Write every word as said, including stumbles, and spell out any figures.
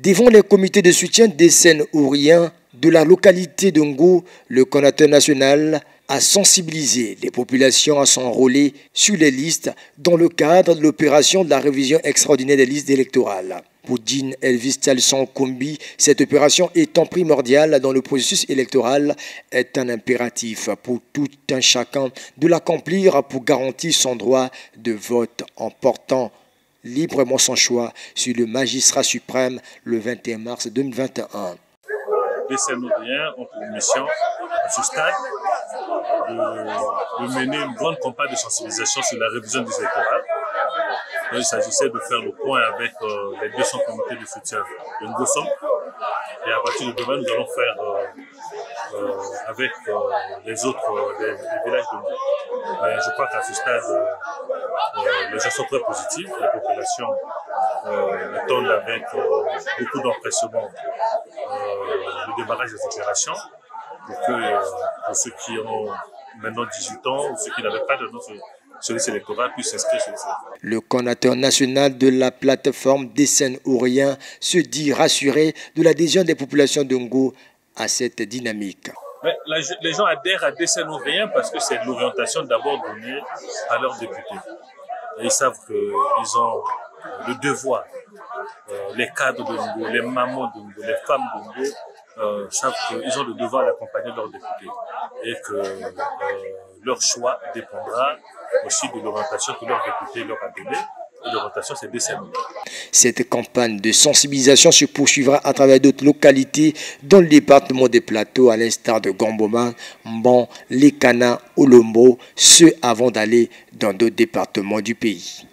Devant les comités de soutien des Séne-Ouriens de la localité de Ngo, le coordinateur national a sensibilisé les populations à s'enrôler sur les listes dans le cadre de l'opération de la révision extraordinaire des listes électorales. Pour Jean Elvis Talson Kombi, cette opération étant primordiale dans le processus électoral est un impératif pour tout un chacun de l'accomplir pour garantir son droit de vote en portant librement son choix sur le magistrat suprême le vingt et un mars deux mille vingt et un. Les Séne-Ouriens ont pour mission à ce stade de, de mener une grande campagne de sensibilisation sur la révision des électorales. Donc, il s'agissait de faire le point avec euh, les deux cents comités de soutien de Ngosom. Et à partir de demain, nous allons faire euh, euh, avec euh, les autres euh, les, les villages de Ngo. Mais je crois qu'à ce stade, euh, les gens sont très positifs. La population euh, attend avec euh, beaucoup d'empressement euh, le démarrage des opérations pour que euh, pour ceux qui ont maintenant dix-huit ans ou ceux qui n'avaient pas de nom sur les électorales puissent s'inscrire sur les électorales. Le coordinateur national de la plateforme des Séne-Ouriens se dit rassuré de l'adhésion des populations de Ngo à cette dynamique. Mais la, les gens adhèrent à des Séne-Ouriens parce que c'est l'orientation d'abord donnée à leurs députés. Et ils savent qu'ils ont le devoir, euh, les cadres de Ngo, les mamans de Ngo, les femmes de Ngo, euh, savent qu'ils ont le devoir d'accompagner leurs députés et que euh, leur choix dépendra aussi de l'orientation que leurs députés leur a donnée. Et l'orientation, c'est des Séne-Ouriens. Cette campagne de sensibilisation se poursuivra à travers d'autres localités dans le département des Plateaux, à l'instar de Gamboma, Mban, Lekana, Olombo, ce avant d'aller dans d'autres départements du pays.